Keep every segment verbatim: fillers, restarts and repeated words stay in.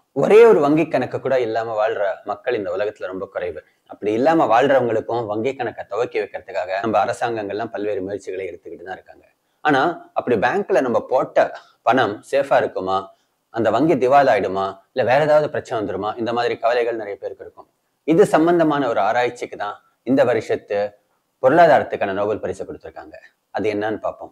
ஒரே ஒரு வங்கி கணக்கு கூட இல்லாம வாழ்ற மக்கள் இந்த உலகத்துல ரொம்ப குறைவு. அப்படி இல்லாம வாழ்றவங்களுக்கும் வங்கி கணக்கை துவக்கி வைக்கிறதுக்காக நம்ம அரசாங்கங்கள்லாம் பல்வேறு முயற்சிகளை எடுத்துக்கிட்டு தான் இருக்காங்க. ஆனா அப்படி பேங்க்ல நம்ம போட்ட பணம் சேஃபா இருக்குமா, அந்த வங்கி திவால் ஆயிடுமா, இல்ல வேற ஏதாவது பிரச்சனை வந்துருமா, இந்த மாதிரி கவலைகள் நிறைய பேருக்கு இருக்கும். இது சம்பந்தமான ஒரு ஆராய்ச்சிக்கு தான் இந்த வருஷத்து பொருளாதாரத்துக்கான நோபல் பரிசு கொடுத்திருக்காங்க. அது என்னன்னு பார்ப்போம்.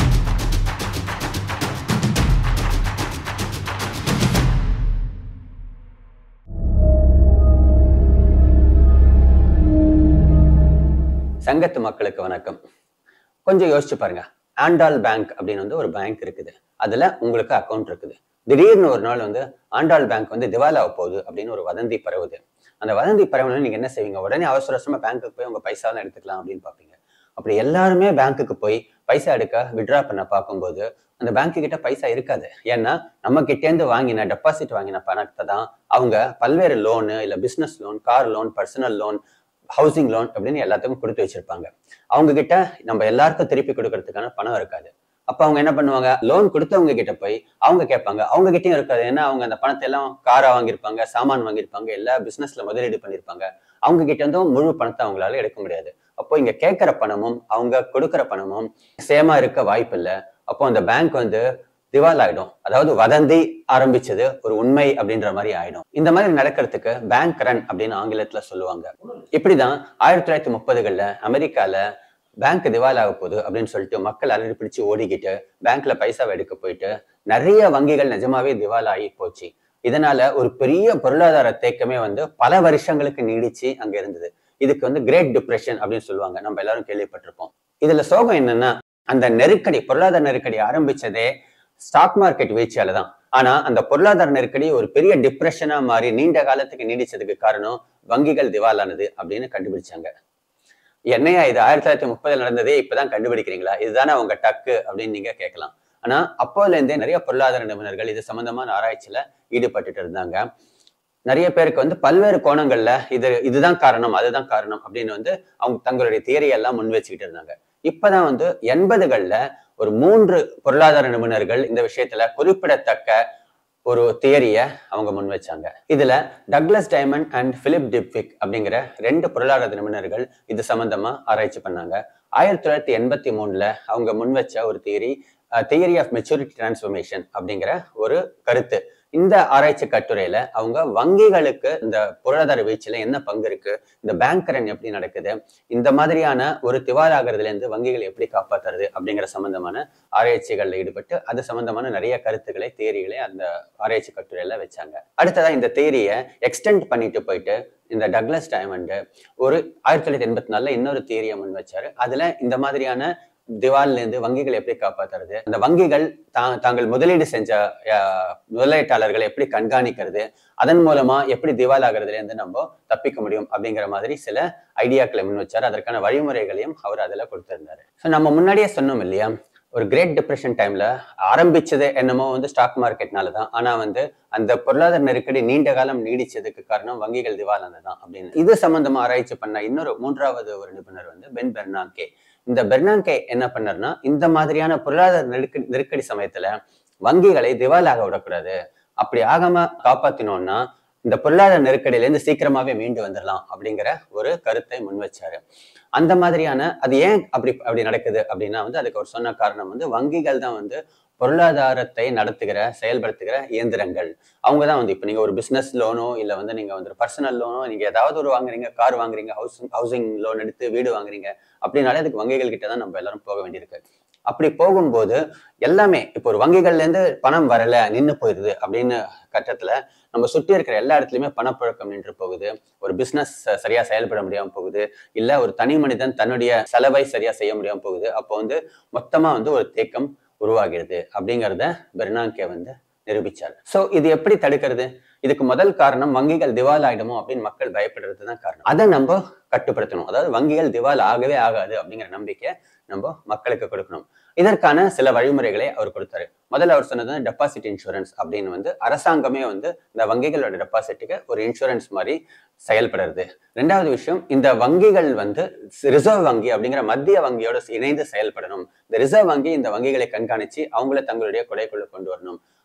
சங்கத்து மக்களுக்கு வணக்கம். கொஞ்சம் யோசிச்சு பாருங்க. ஆண்டாள் பேங்க் அப்படின்னு வந்து ஒரு பேங்க் இருக்குது. அதுல உங்களுக்கு அக்கௌண்ட் இருக்குது. திடீர்னு ஒரு நாள் வந்து ஆண்டாள் பேங்க் வந்து திவாலாக போகுது அப்படின்னு ஒரு வதந்தி பரவுது. அந்த வதந்தி பரவல நீங்க என்ன செய்வீங்க? உடனே அவசர அவசரமா பேங்க்குக்கு போய் உங்க பைசாலாம் எடுத்துக்கலாம் அப்படின்னு பாப்பீங்க. அப்படி எல்லாருமே பேங்க்குக்கு போய் பைசா எடுக்க விட்ரா பண்ண பார்க்கும்போது அந்த பேங்க்கு கிட்ட பைசா இருக்காது. ஏன்னா நம்ம கிட்டேருந்து வாங்கின டெபாசிட் வாங்கின பணத்தை தான் அவங்க பல்வேறு லோனு, இல்ல business loan, car loan, personal loan, housing loan அப்படின்னு எல்லாத்துக்கும் கொடுத்து வச்சிருப்பாங்க. அவங்க கிட்ட நம்ம எல்லாருக்கும் திருப்பி கொடுக்கறதுக்கான பணம் இருக்காது. அப்ப அவங்க என்ன பண்ணுவாங்க? லோன் கொடுத்தவங்க கிட்ட போய் அவங்க கேட்பாங்க. அவங்க கிட்டயும் இருக்காது. ஏன்னா அவங்க அந்த பணத்தை எல்லாம் காரா வாங்கியிருப்பாங்க, சாமான் வாங்கியிருப்பாங்க, எல்லா பிசினஸ்ல முதலீடு பண்ணிருப்பாங்க. அவங்க கிட்ட இருந்தும் முழு பணத்தை அவங்களால எடுக்க முடியாது. அப்போ இங்க கேட்கிற பணமும் அவங்க கொடுக்குற பணமும் சேமா இருக்க வாய்ப்பு இல்லை. அப்போ அந்த பேங்க் வந்து திவால் ஆயிடும். அதாவது வதந்தி ஆரம்பிச்சது ஒரு உண்மை அப்படின்ற மாதிரி ஆயிடும். இந்த மாதிரி நடக்கிறதுக்கு பேங்க் ரன் அப்படின்னு ஆங்கிலத்துல சொல்லுவாங்க. இப்படிதான் ஆயிரத்தி தொள்ளாயிரத்தி முப்பதுகள்ல அமெரிக்கால பேங்க் திவால் ஆக போகுது அப்படின்னு சொல்லிட்டு மக்கள் அலறி பிடிச்சு ஓடிக்கிட்டு பேங்க்ல பைசாவை எடுக்க போயிட்டு நிறைய வங்கிகள் நிஜமாவே திவால் ஆகி போச்சு. இதனால ஒரு பெரிய பொருளாதார தேக்கமே வந்து பல வருஷங்களுக்கு நீடிச்சு அங்க இருந்தது. இதுக்கு வந்து கிரேட் டிப்ரெஷன் அப்படின்னு சொல்லுவாங்க. நம்ம எல்லாரும் கேள்விப்பட்டிருப்போம். இதுல சோகம் என்னன்னா, அந்த நெருக்கடி, பொருளாதார நெருக்கடி ஆரம்பிச்சதே ஸ்டாக் மார்க்கெட் வீழ்ச்சியால தான். ஆனா அந்த பொருளாதார நெருக்கடி ஒரு பெரிய டிப்ரெஷனா மாறி நீண்ட காலத்துக்கு நீடிச்சதுக்கு காரணம் வங்கிகள் திவாலானது அப்படின்னு கண்டுபிடிச்சாங்க. என்னையா இது ஆயிரத்தி தொள்ளாயிரத்தி முப்பதுல நடந்ததே இப்பதான் கண்டுபிடிக்கிறீங்களா? இதுதானே அவங்க டக்கு அப்படின்னு நீங்க கேட்கலாம். ஆனா அப்போல இருந்தே நிறைய பொருளாதார நிபுணர்கள் இது சம்பந்தமான ஆராய்ச்சியில ஈடுபட்டுட்டு இருந்தாங்க. நிறைய பேருக்கு வந்து பல்வேறு கோணங்கள்ல இது இதுதான் காரணம், அதுதான் காரணம் அப்படின்னு வந்து அவங்க தங்களுடைய தியரி எல்லாம் முன் வச்சுக்கிட்டு இருந்தாங்க. இப்பதான் வந்து எண்பதுகள்ல ஒரு மூன்று பொருளாதார நிபுணர்கள் இந்த விஷயத்துல குறிப்பிடத்தக்க ஒரு தியரிய அவங்க முன் வச்சாங்க. இதுல Douglas Diamond and Philip Dybvig அப்படிங்கிற ரெண்டு பொருளாதார நிபுணர்கள் இது சம்பந்தமா ஆராய்ச்சி பண்ணாங்க. ஆயிரத்தி தொள்ளாயிரத்தி எண்பத்தி மூணுல அவங்க முன் வச்ச ஒரு theory, theory of maturity transformation அப்படிங்கிற ஒரு கருத்து. இந்த ஆராய்ச்சி கட்டுரையில அவங்க வங்கிகளுக்கு இந்த பொருளாதார வீழ்ச்சியில என்ன பங்கு இருக்கு, இந்த பேங்க் ரன் எப்படி நடக்குது, இந்த மாதிரியான ஒரு திவாலாகிறதுல இருந்து வங்கிகள் எப்படி காப்பாத்துறது அப்படிங்கிற சம்பந்தமான ஆராய்ச்சிகள்ல ஈடுபட்டு அது சம்பந்தமான நிறைய கருத்துக்களை, தியரிகளை அந்த ஆராய்ச்சி கட்டுரையில வச்சாங்க. அடுத்ததா இந்த தியரியை எக்ஸ்டெண்ட் பண்ணிட்டு போயிட்டு இந்த டக்ளஸ் டைமண்ட் ஒரு ஆயிரத்தி தொள்ளாயிரத்தி எண்பத்தி நாலுல இன்னொரு தியரியை முன் வச்சாரு. அதுல இந்த மாதிரியான திவால்ல இருந்து வங்கிகள் எப்படி காப்பாத்துறது, அந்த வங்கிகள் தான் தாங்கள் முதலீடு செஞ்ச முதலீட்டாளர்களை எப்படி கண்காணிக்கிறது, அதன் மூலமா எப்படி திவால் ஆகிறதுல இருந்து நம்ம தப்பிக்க முடியும் அப்படிங்கிற மாதிரி சில ஐடியாக்களை முன் வச்சாரு. அதற்கான வழிமுறைகளையும் அவர் அதுல கொடுத்திருந்தாரு. ஸோ நம்ம முன்னாடியே சொன்னோம் இல்லையா, ஒரு கிரேட் டிப்ரெஷன் டைம்ல ஆரம்பிச்சது என்னமோ வந்து ஸ்டாக் மார்க்கெட்னாலதான். ஆனா வந்து அந்த பொருளாதார நெருக்கடி நீண்ட காலம் நீடிச்சதுக்கு காரணம் வங்கிகள் திவாலானதான் அப்படின்னு இது சம்பந்தமா ஆராய்ச்சி பண்ண இன்னொரு மூன்றாவது ஒரு நிபுணர் வந்து பென் பெர்னாங்கே. இந்த பெர்னாங்கே என்ன பண்ணார்னா, இந்த மாதிரியான பொருளாதார நெருக்கடி நெருக்கடி சமயத்துல வங்கிகளை திவாலாக விடக்கூடாது, அப்படி ஆகாம காப்பாத்தினோம்னா இந்த பொருளாதார நெருக்கடியில இருந்து சீக்கிரமாவே மீண்டு வந்துடலாம் அப்படிங்கிற ஒரு கருத்தை முன் வச்சாரு. அந்த மாதிரியான அது ஏன் அப்படி அப்படி நடக்குது அப்படின்னா வந்து அதுக்கு அவர் சொன்ன காரணம் வந்து வங்கிகள் தான் வந்து பொருளாதாரத்தை நடத்துகிற, செயல்படுத்துகிற இயந்திரங்கள். அவங்க தான் வந்து இப்ப நீங்க ஒரு பிசினஸ் லோனோ இல்ல வந்து நீங்க வந்து பர்சனல் லோனோ, நீங்க ஏதாவது ஒரு வாங்குறீங்க, கார் வாங்குறீங்க, ஹவுசிங் ஹவுசிங் லோன் எடுத்து வீடு வாங்குறீங்க அப்படின்னாலே அதுக்கு வங்கிகள் கிட்ட தான் நம்ம எல்லாரும் போக வேண்டியிருக்கு. அப்படி போகும்போது எல்லாமே இப்போ ஒரு வங்கிகள்ல இருந்து பணம் வரல, நின்று போயிருது அப்படின்னு கட்டத்துல நம்ம சுற்றி இருக்கிற எல்லா இடத்துலயுமே பணப்புழக்கம் நின்று போகுது, ஒரு பிசினஸ் சரியா செயல்பட முடியாம போகுது, இல்ல ஒரு தனி மனிதன் தன்னுடைய செலவை சரியா செய்ய முடியாம போகுது. அப்போ வந்து மொத்தமா வந்து ஒரு தேக்கம் உருவாகிறது அப்படிங்கிறத பெர்னாங்கே வந்து நிரூபிச்சார். சோ இது எப்படி தடுக்கிறது? இதுக்கு முதல் காரணம் வங்கிகள் திவால் ஆயிடுமோ அப்படின்னு மக்கள் பயப்படுறதுதான் காரணம். அதை நம்ம கட்டுப்படுத்தணும். அதாவது வங்கிகள் திவால் ஆகவே ஆகாது அப்படிங்கிற நம்பிக்கை நம்ம மக்களுக்கு கொடுக்கணும். இதற்கான சில வழிமுறைகளை அவர் கொடுத்தாரு. முதல்ல அவர் சொன்னது டெபாசிட் இன்சூரன்ஸ் அப்படின்னு வந்து அரசாங்கமே வந்து இந்த வங்கிகளோட டெபாசிட்டுக்கு ஒரு இன்சூரன்ஸ் மாதிரி செயல்படுறது. ரெண்டாவது விஷயம், இந்த வங்கிகள் வந்து ரிசர்வ் வங்கி அப்படிங்கிற மத்திய வங்கியோட இணைந்து செயல்படணும். இந்த ரிசர்வ் வங்கி இந்த வங்கிகளை கண்காணிச்சு அவங்கள தங்களுடைய கொடைக்குள்ள கொண்டு வரணும்.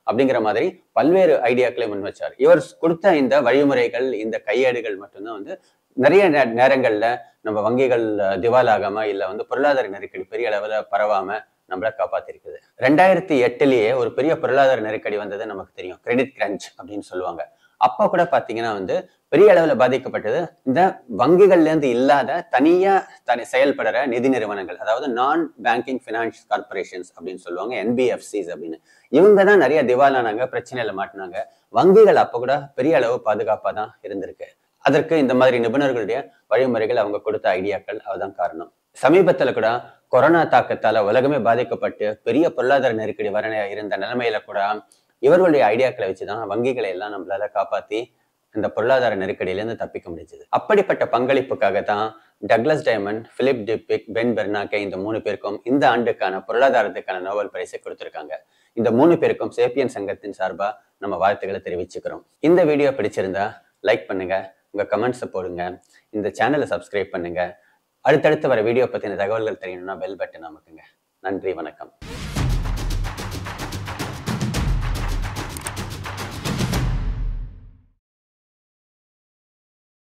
அப்படிங்கிற மாதிரி பல்வேறு ஐடியாக்களை முன் வச்சார். இவர் கொடுத்த இந்த வழிமுறைகள், இந்த கையேடுகள் மட்டும்தான் வந்து நிறைய நேரங்கள்ல நம்ம வங்கிகள் திவாலாகாம இல்ல வந்து பொருளாதார நெருக்கடி பெரிய அளவுல பரவாம நம்மள காப்பாத்திருக்குது. ரெண்டாயிரத்தி எட்டுலயே ஒரு பெரிய பொருளாதார நெருக்கடி வந்தது நமக்கு தெரியும். கிரெடிட் கிரன்ச் அப்படின்னு சொல்லுவாங்க. அப்ப கூட பாத்தீங்கன்னா வந்து பெரிய அளவுல பாதிக்கப்பட்டது இந்த வங்கிகள்ல இருந்து இல்லாத தனியா தனி செயல்படுற நிதி நிறுவனங்கள், அதாவது நான் பேங்கிங் பினான்ஸ் கார்பரேஷன்ஸ் அப்படின்னு சொல்லுவாங்க, என் பி எஃப் சிஸ் அப்படின்னு. இவங்க தான் நிறைய திவாலானாங்க, பிரச்சனையில மாட்டினாங்க. வங்கிகள் அப்ப கூட பெரிய அளவு பாதுகாப்பா தான் இருந்திருக்கு. அதற்கு இந்த மாதிரி நிபுணர்களுடைய வழிமுறைகள், அவங்க கொடுத்த ஐடியாக்கள் அதுதான் காரணம். சமீபத்துல கூட கொரோனா தாக்கத்தால உலகமே பாதிக்கப்பட்டு பெரிய பொருளாதார நெருக்கடி வர இருந்த நிலைமையில கூட இவர்களுடைய ஐடியாக்களை வச்சுதான் வங்கிகளை எல்லாம் நம்மளால காப்பாத்தி இந்த பொருளாதார நெருக்கடியிலிருந்து தப்பிக்க முடிஞ்சது. அப்படிப்பட்ட பங்களிப்புக்காக தான் Douglas Diamond, Philip Dybvig, Ben Bernanke இந்த மூணு பேருக்கும் இந்த ஆண்டுக்கான பொருளாதாரத்துக்கான நோபல் பரிசை கொடுத்திருக்காங்க. இந்த மூணு பேருக்கும் சேப்பியன் சங்கத்தின் சார்பா நம்ம வாழ்த்துக்களை தெரிவிச்சுக்கிறோம். இந்த வீடியோ பிடிச்சிருந்தா லைக் பண்ணுங்க, உங்க கமெண்ட்ஸை போடுங்க, இந்த சேனலை சப்ஸ்கிரைப் பண்ணுங்க. அடுத்தடுத்து வர வீடியோ பத்தின தகவல்கள் தெரியணும்னா பெல் பட்டன் அமுக்குங்க. நன்றி, வணக்கம்.